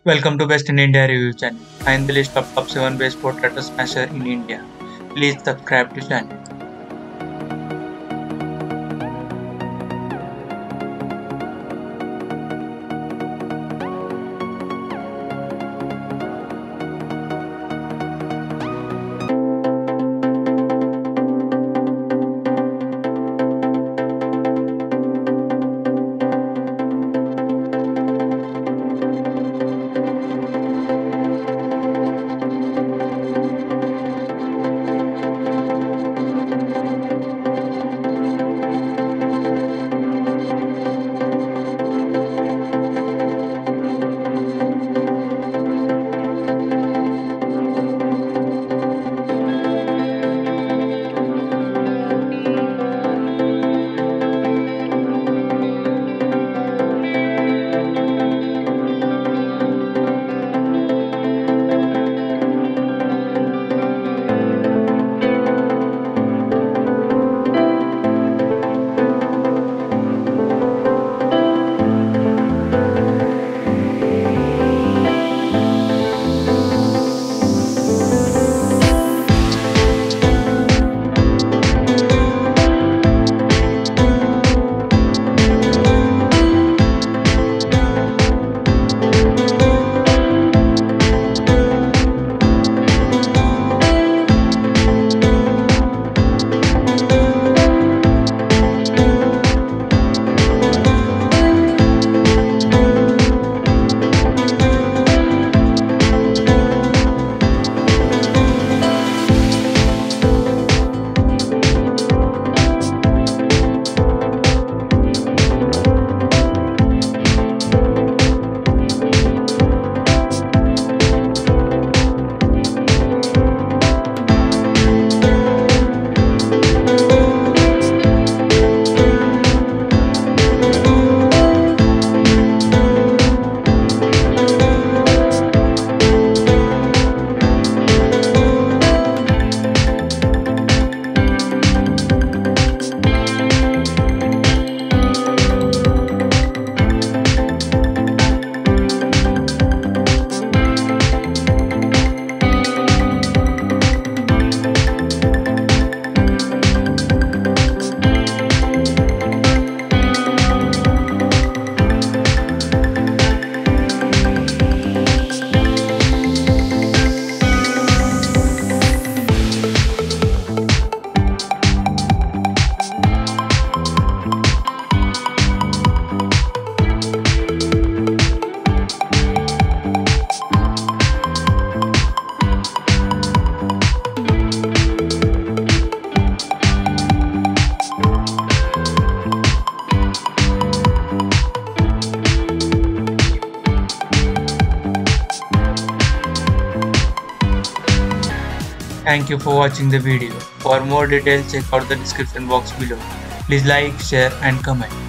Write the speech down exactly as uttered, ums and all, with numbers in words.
Welcome to Best in India Review channel. Find the list of top seven best potato smasher in India. Please subscribe to channel. Thank you for watching the video. For more details, check out the description box below. Please like, share and comment.